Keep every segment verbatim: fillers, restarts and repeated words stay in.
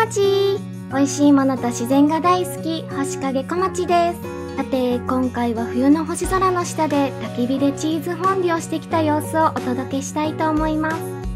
町。美味しいものと自然が大好き、星影小町です。さて、今回は冬の星空の下で焚き火でチーズフォンデュをしてきた様子をお届けしたいと思います。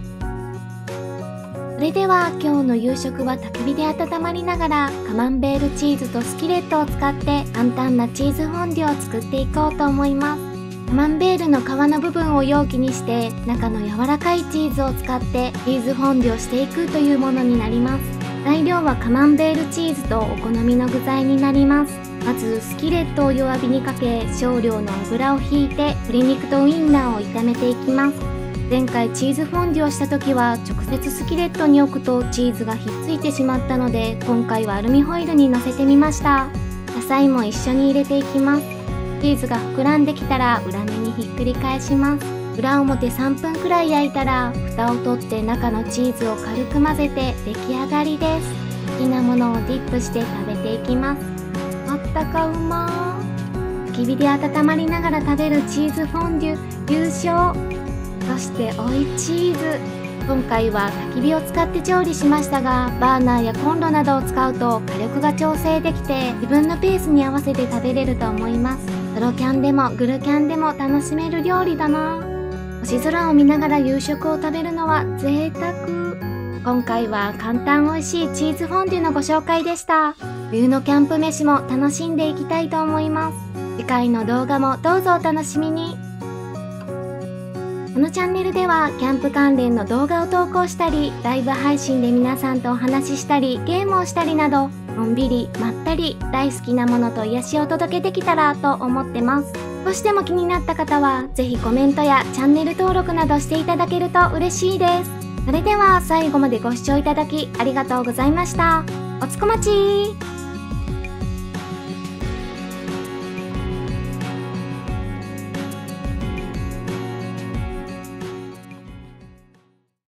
それでは今日の夕食は焚き火で温まりながらカマンベールチーズとスキレットを使って簡単なチーズフォンデュを作っていこうと思います。カマンベールの皮の部分を容器にして中の柔らかいチーズを使ってチーズフォンデュをしていくというものになります。材料はカマンベールチーズとお好みの具材になります。まずスキレットを弱火にかけ少量の油をひいて鶏肉とウインナーを炒めていきます。前回チーズフォンデュをした時は直接スキレットに置くとチーズがひっついてしまったので今回はアルミホイルに乗せてみました。野菜も一緒に入れていきます。チーズが膨らんできたら裏面にひっくり返します。裏表さんぷんくらい焼いたら蓋を取って中のチーズを軽く混ぜて出来上がりです。好きなものをディップして食べていきます。あったかうまー。焚き火で温まりながら食べるチーズフォンデュ優勝。そして追いチーズ。今回は焚き火を使って調理しましたがバーナーやコンロなどを使うと火力が調整できて自分のペースに合わせて食べれると思います。ソロキャンでもグルキャンでも楽しめる料理だな。星空を見ながら夕食を食べるのは贅沢。今回は簡単美味しいチーズフォンデュのご紹介でした。冬のキャンプ飯も楽しんでいきたいと思います。次回の動画もどうぞお楽しみに。このチャンネルではキャンプ関連の動画を投稿したりライブ配信で皆さんとお話ししたりゲームをしたりなどのんびりまったり大好きなものと癒しをお届けできたらと思ってます。少しでも気になった方はぜひコメントやチャンネル登録などしていただけると嬉しいです。それでは最後までご視聴いただきありがとうございました。おつこまちー。